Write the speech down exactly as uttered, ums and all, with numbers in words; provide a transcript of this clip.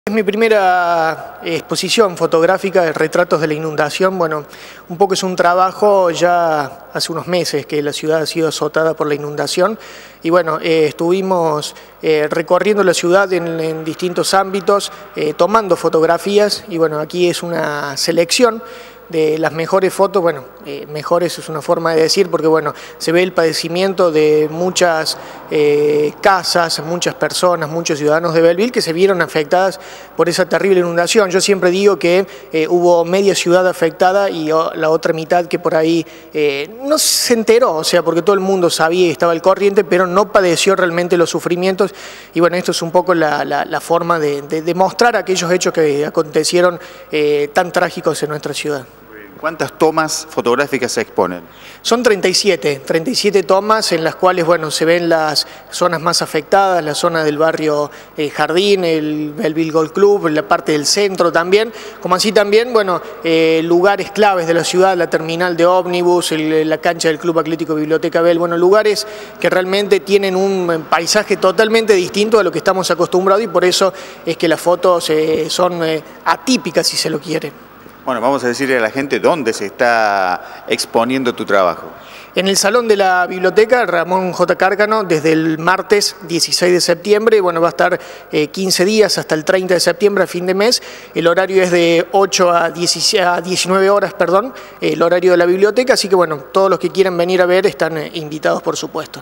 Es mi primera exposición fotográfica de retratos de la inundación. Bueno, un poco es un trabajo ya hace unos meses que la ciudad ha sido azotada por la inundación y bueno, eh, estuvimos eh, recorriendo la ciudad en, en distintos ámbitos, eh, tomando fotografías y bueno, aquí es una selección de las mejores fotos. Bueno, eh, mejores es una forma de decir porque bueno, se ve el padecimiento de muchas eh, casas, muchas personas, muchos ciudadanos de Belleville que se vieron afectadas por esa terrible inundación. Yo siempre digo que eh, hubo media ciudad afectada y oh, la otra mitad que por ahí eh, no se enteró, o sea, porque todo el mundo sabía y estaba al corriente, pero no padeció realmente los sufrimientos. Y bueno, esto es un poco la, la, la forma de, de, de mostrar aquellos hechos que acontecieron eh, tan trágicos en nuestra ciudad. ¿Cuántas tomas fotográficas se exponen? Son treinta y siete, treinta y siete tomas en las cuales bueno, se ven las zonas más afectadas, la zona del barrio eh, Jardín, el Belleville Golf Club, la parte del centro también, como así también bueno, eh, lugares claves de la ciudad, la terminal de ómnibus, el, la cancha del Club Atlético Biblioteca Bell, bueno, lugares que realmente tienen un paisaje totalmente distinto a lo que estamos acostumbrados y por eso es que las fotos eh, son eh, atípicas si se lo quiere. Bueno, vamos a decirle a la gente dónde se está exponiendo tu trabajo. En el Salón de la Biblioteca Ramón J. Cárcano, desde el martes dieciséis de septiembre, bueno, va a estar eh, quince días hasta el treinta de septiembre, a fin de mes. El horario es de ocho a diecinueve horas, perdón, el horario de la biblioteca, así que bueno, todos los que quieran venir a ver están eh, invitados, por supuesto.